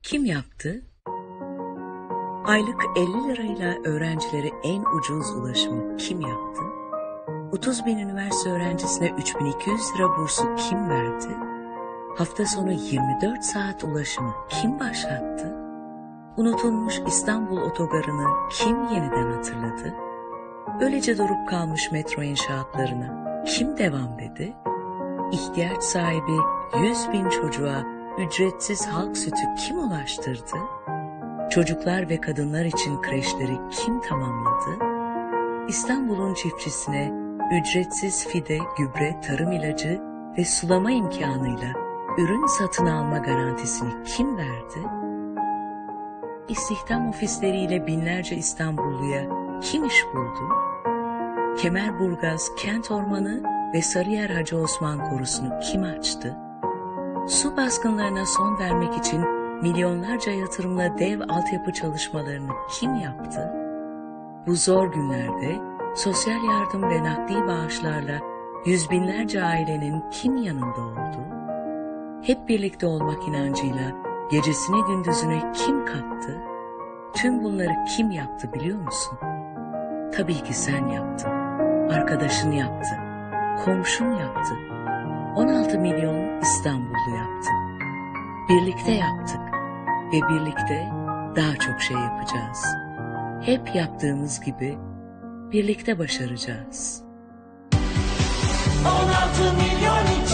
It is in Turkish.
kim yaptı? Aylık 50 lirayla öğrencilere en ucuz ulaşımı kim yaptı? 30 bin üniversite öğrencisine 3200 lira bursu kim verdi? Hafta sonu 24 saat ulaşımı kim başlattı? Unutulmuş İstanbul otogarını kim yeniden hatırladı? Öylece durup kalmış metro inşaatlarına kim devam dedi? İhtiyaç sahibi 100 bin çocuğa ücretsiz halk sütü kim ulaştırdı? Çocuklar ve kadınlar için kreşleri kim tamamladı? İstanbul'un çiftçisine ücretsiz fide, gübre, tarım ilacı ve sulama imkanıyla ürün satın alma garantisini kim verdi? İstihdam ofisleriyle binlerce İstanbulluya kim iş buldu? Kemerburgaz Kent Ormanı ve Sarıyer Hacı Osman Korusu'nu kim açtı? Su baskınlarına son vermek için milyonlarca yatırımla dev altyapı çalışmalarını kim yaptı? Bu zor günlerde sosyal yardım ve nakdi bağışlarla yüz binlerce ailenin kim yanında oldu? Hep birlikte olmak inancıyla gecesini gündüzüne kim kattı? Tüm bunları kim yaptı biliyor musun? Tabii ki sen yaptın. Arkadaşın yaptı. Komşun yaptı. 16 milyon İstanbullu yaptı. Birlikte yaptık ve birlikte daha çok şey yapacağız. Hep yaptığımız gibi birlikte başaracağız. 16 milyon